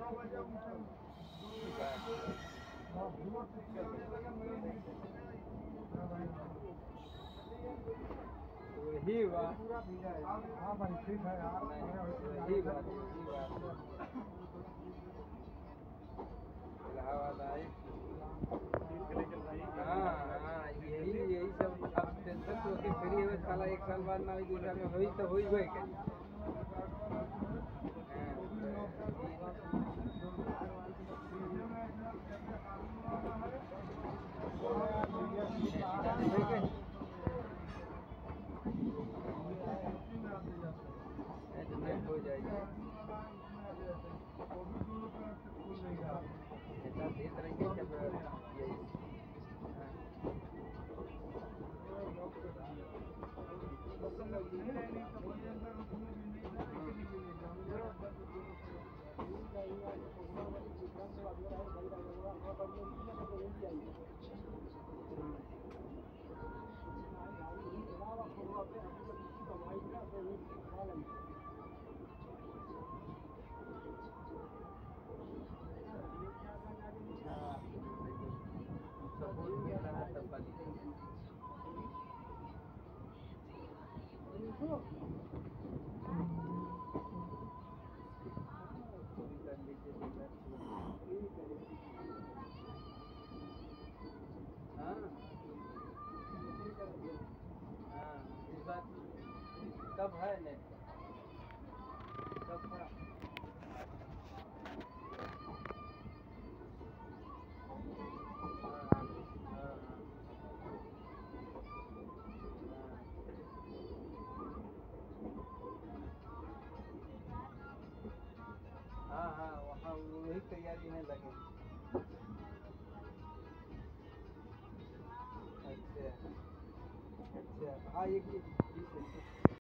वही बात। हाँ भाई ठीक है यार, वही बात इलाहाबाद आए। हाँ हाँ, यही सब अब टेंशन तो होती फ्री है साला, 1 साल बाद ना हुई 2 साल में हुई तो हुई गई क्या। हो जाएगी ऐसा देख रहेंगे जब यही कब है नेट कब था? हाँ हाँ, वहाँ वही तैयारी में लगे। अच्छा अच्छा, हाँ एक